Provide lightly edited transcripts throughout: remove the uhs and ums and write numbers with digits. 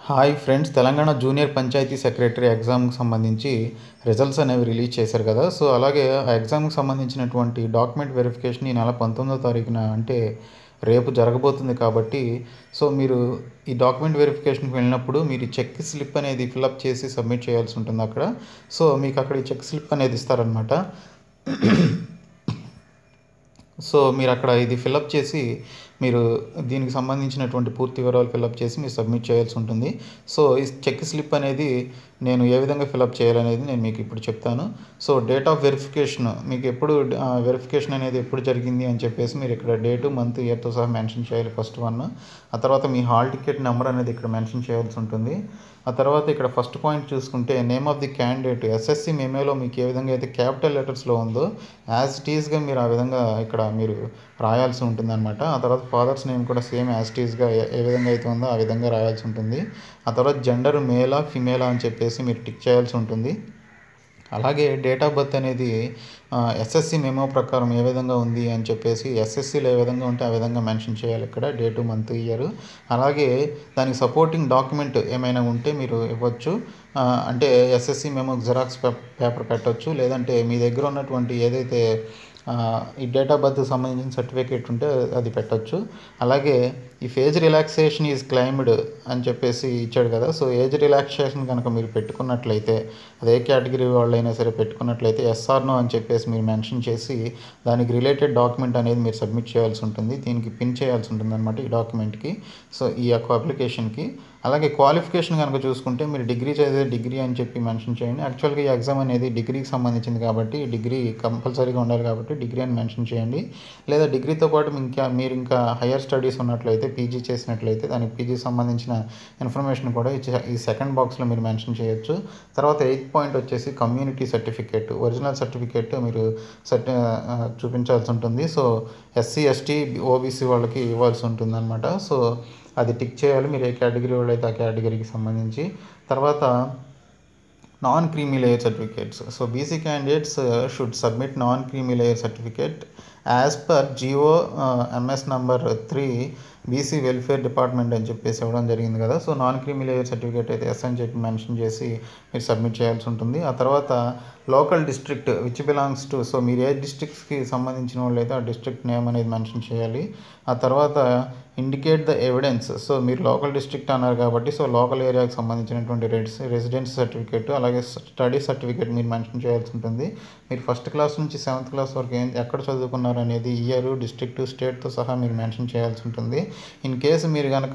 Hi friends, Telangana junior panchayat secretary ఎగ్జామ్కి సంబంధించి results అనేవి రిలీజ్ చేశారు కదా. సో అలాగే ఆ ఎగ్జామ్కి సంబంధించినటువంటి డాక్యుమెంట్ వెరిఫికేషన్ ఈ నెల 19వ తారీఖున అంటే రేపు జరగబోతుంది కాబట్టి సో మీరు ఈ డాక్యుమెంట్ వెరిఫికేషన్కి వెళ్ళినప్పుడు మీరు చెక్ స్లిప్ అనేది ఫిలప్ చేసి సబ్మిట్ చేయాల్సి ఉంటుంది అక్కడ. సో మీకు అక్కడ ఈ చెక్ స్లిప్ అనేది ఇస్తారనమాట. సో మీరు అక్కడ ఇది ఫిలప్ చేసి మీరు దీనికి సంబంధించినటువంటి పూర్తి వివరాలు ఫిలప్ చేసి మీరు సబ్మిట్ చేయాల్సి ఉంటుంది. సో ఈ చెక్ స్లిప్ అనేది నేను ఏ విధంగా ఫిలప్ చేయాలనేది నేను మీకు ఇప్పుడు చెప్తాను. సో డేట్ ఆఫ్ వెరిఫికేషన్ మీకు ఎప్పుడు వెరిఫికేషన్ అనేది ఎప్పుడు జరిగింది అని చెప్పేసి మీరు ఇక్కడ డేటు, మంత్, ఇయర్తో సహా మెన్షన్ చేయాలి ఫస్ట్ వన్. ఆ తర్వాత మీ హాల్ టికెట్ నెంబర్ అనేది ఇక్కడ మెన్షన్ చేయాల్సి ఉంటుంది. ఆ తర్వాత ఇక్కడ ఫస్ట్ పాయింట్ చూసుకుంటే name of the candidate SSC మెమోలో మీకు ఏ విధంగా అయితే క్యాపిటల్ లెటర్స్లో ఉందో యాజ్ ఇట్ ఈస్గా మీరు ఆ విధంగా ఇక్కడ మీరు రాయాల్సి ఉంటుంది అనమాట. ఆ తర్వాత ఫాదర్స్ నేమ్ కూడా సేమ్ యాజ్ ఇట్ ఈస్గా ఏ విధంగా అయితే ఉందో ఆ విధంగా రాయాల్సి ఉంటుంది. ఆ తర్వాత జెండర్ మేలా ఫిమేలా అని చెప్పేసి మీరు టిక్ చేయాల్సి ఉంటుంది. అలాగే డేట్ ఆఫ్ బర్త్ అనేది ఎస్ఎస్సి మెమో ప్రకారం ఏ విధంగా ఉంది అని చెప్పేసి ఎస్ఎస్సిలో ఏ విధంగా ఉంటే ఆ విధంగా మెన్షన్ చేయాలి ఇక్కడ డేటు, మంత్, ఇయర్. అలాగే దానికి సపోర్టింగ్ డాక్యుమెంట్ ఏమైనా ఉంటే మీరు ఇవ్వచ్చు. అంటే ఎస్ఎస్సి మెమో జిరాక్స్ పేపర్ పెట్టవచ్చు, లేదంటే మీ దగ్గర ఉన్నటువంటి ఏదైతే ఈ డేట్ ఆఫ్ బర్త్ సంబంధించిన సర్టిఫికేట్ ఉంటే అది పెట్టచ్చు. అలాగే ఈ ఏజ్ రిలాక్సేషన్ ఈజ్ క్లైమ్డ్ అని చెప్పేసి ఇచ్చాడు కదా. సో ఏజ్ రిలాక్సేషన్ కనుక మీరు పెట్టుకున్నట్లయితే అదే కేటగిరీ వాళ్ళైనా సరే పెట్టుకున్నట్లయితే ఎస్ఆర్ నో అని చెప్పేసి మీరు మెన్షన్ చేసి దానికి రిలేటెడ్ డాక్యుమెంట్ అనేది మీరు సబ్మిట్ చేయాల్సి ఉంటుంది. దీనికి పిన్ చేయాల్సి ఉంటుంది అనమాట ఈ డాక్యుమెంట్కి, సో ఈ యొక్క అప్లికేషన్కి. అలాగే క్వాలిఫికేషన్ కనుక చూసుకుంటే మీరు డిగ్రీ చదివే డిగ్రీ అని చెప్పి మెన్షన్ చేయండి. యాక్చువల్గా ఈ ఎగ్జామ్ అనేది డిగ్రీకి సంబంధించింది కాబట్టి డిగ్రీ కంపల్సరీగా ఉండాలి కాబట్టి డిగ్రీ అని మెన్షన్ చేయండి. లేదా డిగ్రీతో పాటు మీరు ఇంకా హయ్యర్ స్టడీస్ ఉన్నట్లయితే పీజీ చేసినట్లయితే దానికి పీజీ సంబంధించిన ఇన్ఫర్మేషన్ కూడా ఈ సెకండ్ బాక్స్లో మీరు మెన్షన్ చేయొచ్చు. తర్వాత 8th పాయింట్ వచ్చేసి కమ్యూనిటీ సర్టిఫికేట్, ఒరిజినల్ సర్టిఫికేట్ మీరు చూపించాల్సి ఉంటుంది. సో ఎస్సీ, ఎస్టీ, ఓబీసీ వాళ్ళకి ఇవ్వాల్సి ఉంటుంది అనమాట. సో అది టిక్ చేయాలి మీరు ఏ కేటగిరీ వాళ్ళు అయితే ఆ కేటగిరీకి సంబంధించి. తర్వాత non creamy layer certificates. So BC candidates should submit non creamy layer certificate as per GO MS number 3 BC welfare department అని చెప్పేసి ఇవ్వడం జరిగింది కదా. So non creamy layer certificate అయితే ఎస్ అని చెప్పి మెన్షన్ చేసి మీరు సబ్మిట్ చేయాల్సి ఉంటుంది. ఆ తర్వాత local district which belongs to, so మీరు ఏ డిస్ట్రిక్ట్స్కి సంబంధించిన వాళ్ళు అయితే ఆ డిస్ట్రిక్ట్ నేమ్ అనేది మెన్షన్ చేయాలి. ఆ తర్వాత ఇండికేట్ ద ఎవిడెన్స్, సో మీరు లోకల్ డిస్ట్రిక్ట్ అన్నారు కాబట్టి సో లోకల్ ఏరియాకి సంబంధించినటువంటి రెసిడెన్స్ సర్టిఫికేట్ అలాగే స్టడీ సర్టిఫికేట్ మీరు మెన్షన్ చేయాల్సి ఉంటుంది. మీరు ఫస్ట్ క్లాస్ నుంచి 7th క్లాస్ వరకు ఎక్కడ చదువుకున్నారు అనేది ఇయర్, డిస్ట్రిక్ట్, స్టేట్తో సహా మీరు మెన్షన్ చేయాల్సి ఉంటుంది. ఇన్ కేసు మీరు కనుక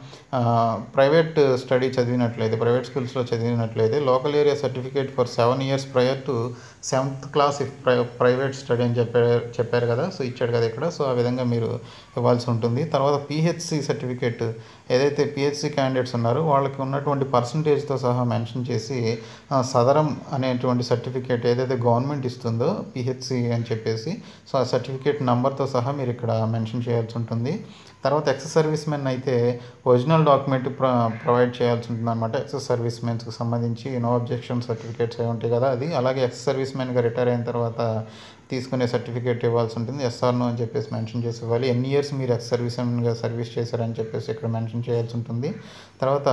ప్రైవేట్ స్టడీ చదివినట్లయితే ప్రైవేట్ స్కూల్స్లో చదివినట్లయితే local area certificate for 7 years prior to 7th class if private study అని చెప్పారు కదా. సో ఇచ్చాడు కదా ఇక్కడ. సో ఆ విధంగా మీరు ఇవ్వాల్సి ఉంటుంది. తర్వాత పిహెచ్సి సర్టిఫికేట్, ఏదైతే పిహెచ్సి క్యాండిడేట్స్ ఉన్నారో వాళ్ళకి ఉన్నటువంటి పర్సంటేజ్తో సహా మెన్షన్ చేసి సదరం అనేటువంటి సర్టిఫికేట్ ఏదైతే గవర్నమెంట్ ఇస్తుందో పిహెచ్సి అని చెప్పేసి సో ఆ సర్టిఫికేట్ నెంబర్తో సహా మీరు ఇక్కడ మెన్షన్ చేయాల్సి ఉంటుంది. తర్వాత ఎక్స్ సర్వీస్ మెన్ అయితే ఒరిజినల్ డాక్యుమెంట్ ప్రొవైడ్ చేయాల్సి ఉంటుంది అనమాట. ఎక్స్ సర్వీస్ మెన్స్కి సంబంధించి నో అబ్జెక్షన్ సర్టిఫికేట్స్ అవి ఉంటాయి కదా అది. అలాగే ఎక్స్ సర్వీస్ మెన్గా రిటైర్ అయిన తర్వాత తీసుకునే సర్టిఫికేట్ ఇవ్వాల్సి ఉంటుంది. ఎస్ఆర్ నో అని చెప్పేసి మెన్షన్ చేసి ఇవ్వాలి. ఎన్ని ఇయర్స్ మీరు ఎక్స్ సర్వీస్ మెన్గా సర్వీస్ చేశారని చెప్పేసి ఇక్కడ మెన్షన్ చేయాల్సి ఉంటుంది. తర్వాత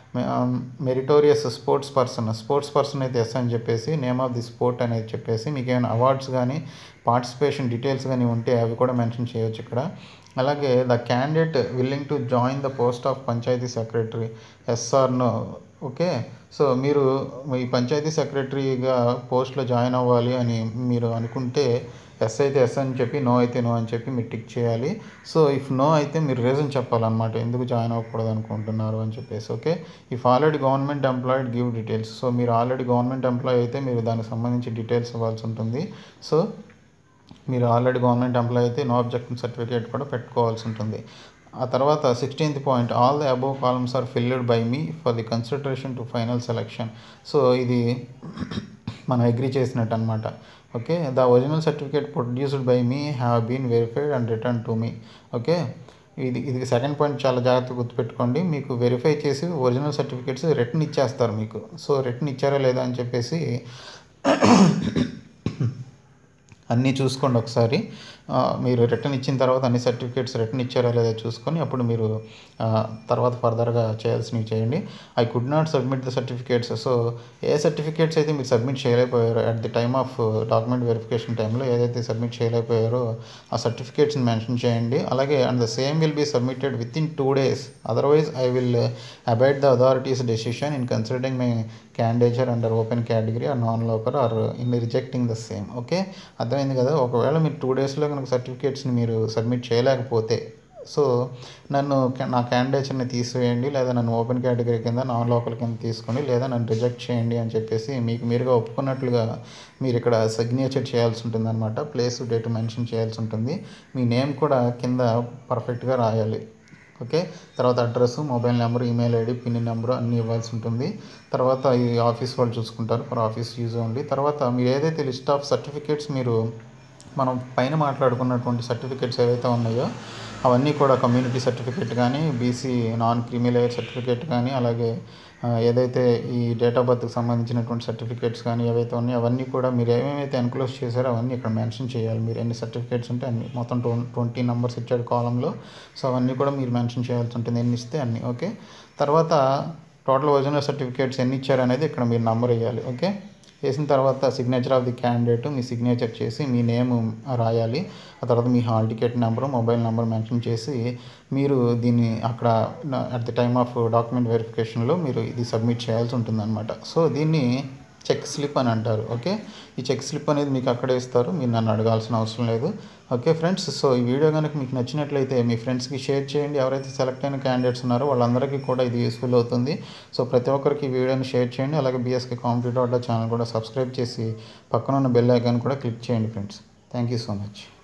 మెరిటోరియస్ స్పోర్ట్స్ పర్సన్ అయితే ఎస్ అని చెప్పేసి నేమ్ ఆఫ్ ది స్పోర్ట్ అనేది చెప్పేసి మీకు ఏమైనా అవార్డ్స్ కానీ పార్టిసిపేషన్ డీటెయిల్స్ కానీ ఉంటే అవి కూడా మెన్షన్ చేయొచ్చు ఇక్కడ. అలాగే the candidate willing to join the post of panchayat secretary yes or no. Okay, so మీరు ఈ పంచాయతీ సెక్రటరీగా పోస్ట్లో జాయిన్ అవ్వాలి అని మీరు అనుకుంటే ఎస్ అయితే ఎస్ అని చెప్పి, నో అయితే నో అని చెప్పి మీరు టిక్ చేయాలి. సో ఇఫ్ నో అయితే మీరు రీజన్ చెప్పాలన్నమాట ఎందుకు జాయిన్ అవ్వకూడదు అనుకుంటున్నారు అని చెప్పేసి. Okay, if already government employed give details, so మీరు ఆల్రెడీ గవర్నమెంట్ ఎంప్లాయ్ అయితే మీరు దానికి సంబంధించి డీటెయిల్స్ ఇవ్వాల్సి ఉంటుంది. సో మీరు ఆల్రెడీ గవర్నమెంట్ ఎంప్లాయ్ అయితే నో అబ్జెక్షన్ సర్టిఫికేట్ కూడా పెట్టుకోవాల్సి ఉంటుంది. ఆ తర్వాత 16th point all the above columns are field by me for the consideration to final selection. So ఇది మనం అగ్రీ చేసినట్టు అనమాట. Okay, the original certificate produced by me have been verified and return to me. Okay, ఇది second point చాలా జాగ్రత్తగా గుర్తుపెట్టుకోండి. మీకు verify చేసి ఒరిజినల్ సర్టిఫికేట్స్ రిటర్న్ ఇచ్చేస్తారు మీకు. సో రిటర్న్ ఇచ్చారా లేదా అని చెప్పేసి అన్నీ చూసుకోండి ఒకసారి. మీరు రిటర్న్ ఇచ్చిన తర్వాత అన్ని సర్టిఫికేట్స్ రిటర్న్ ఇచ్చారా లేదా చూసుకొని అప్పుడు మీరు తర్వాత ఫర్దర్గా చేయాల్సినవి చేయండి. I could not submit the certificates. So A certificates అయితే మీరు submit చేయలేకపోయారో at the time of document verification టైంలో ఏదైతే సబ్మిట్ చేయలేకపోయారో ఆ సర్టిఫికేట్స్ని మెన్షన్ చేయండి. అలాగే and the same will be submitted with in 2 days. Otherwise I will abide the authorities decision in considering my candidature under open category are non local are in rejecting the same. Okay, అర్థమైంది కదా. ఒకవేళ మీరు 2 daysలో కనుక సర్టిఫికేట్స్ని మీరు submit చేయలేకపోతే so నన్ను నా క్యాండిడేచర్ని తీసివేయండి, లేదా నన్ను ఓపెన్ కేటగిరీ కింద నాన్ లోకల్ కింద తీసుకోండి, లేదా నన్ను రిజెక్ట్ చేయండి అని చెప్పేసి మీకు మీరుగా ఒప్పుకున్నట్లుగా మీరు ఇక్కడ సిగ్నేచర్ చేయాల్సి ఉంటుంది అనమాట. ప్లేస్ డేట్ మెన్షన్ చేయాల్సి ఉంటుంది. మీ నేమ్ కూడా కింద పర్ఫెక్ట్గా రాయాలి. ఓకే, తర్వాత address, mobile number, email ID, pin number అన్నీ ఇవ్వాల్సి ఉంటుంది. తర్వాత ఈ ఆఫీస్ వాళ్ళు చూసుకుంటారు, ఫర్ ఆఫీస్ యూజ్ ఓన్లీ. తర్వాత మీరు ఏదైతే లిస్ట్ ఆఫ్ సర్టిఫికేట్స్ మీరు మనం పైన మాట్లాడుకున్నటువంటి సర్టిఫికేట్స్ ఏవైతే ఉన్నాయో అవన్నీ కూడా కమ్యూనిటీ సర్టిఫికేట్ కానీ, BC non creamy layer certificate కానీ, అలాగే ఏదైతే ఈ డేట్ ఆఫ్ బర్త్కి సంబంధించినటువంటి సర్టిఫికేట్స్ కానీ ఏవైతే ఉన్నాయో అవన్నీ కూడా మీరు ఏమేమైతే ఎన్క్లోజ్ చేశారో అవన్నీ ఇక్కడ మెన్షన్ చేయాలి. మీరు ఎన్ని సర్టిఫికేట్స్ ఉంటే అన్ని, మొత్తం 20 నెంబర్స్ ఇచ్చాడు కాలంలో. సో అవన్నీ కూడా మీరు మెన్షన్ చేయాల్సి ఉంటుంది, ఎన్ని ఇస్తే అన్ని. ఓకే, తర్వాత టోటల్ ఒరిజినల్ సర్టిఫికేట్స్ ఎన్ని ఇచ్చారు అనేది ఇక్కడ మీరు నెంబర్ వేయాలి. ఓకే, వేసిన తర్వాత signature of the candidate, me signature చేసి మీ నేమ్ రాయాలి. ఆ తర్వాత మీ hall ticket number, mobile number mention చేసి మీరు దీన్ని అక్కడ at the time of document వెరిఫికేషన్లో మీరు ఇది సబ్మిట్ చేయాల్సి ఉంటుందన్నమాట. సో దీన్ని చెక్ స్లిప్ అని అంటారు. ఓకే, ఈ చెక్ స్లిప్ అనేది మీకు అక్కడే ఇస్తారు, మీరు నన్ను అడగాల్సిన అవసరం లేదు. ఓకే ఫ్రెండ్స్, సో ఈ వీడియో కనుక మీకు నచ్చినట్లయితే మీ ఫ్రెండ్స్కి షేర్ చేయండి. ఎవరైతే సెలెక్ట్ అయిన క్యాండిడేట్స్ ఉన్నారో వాళ్ళందరికీ కూడా ఇది యూస్ఫుల్ అవుతుంది. సో ప్రతి ఒక్కరికి ఈ వీడియోని షేర్ చేయండి. అలాగే బీఎస్కే కాంపిటేటివ్ అడ్డా ఛానల్ కూడా సబ్స్క్రైబ్ చేసి పక్కన ఉన్న బెల్ ఐకాన్ కూడా క్లిక్ చేయండి friends. Thank you so much.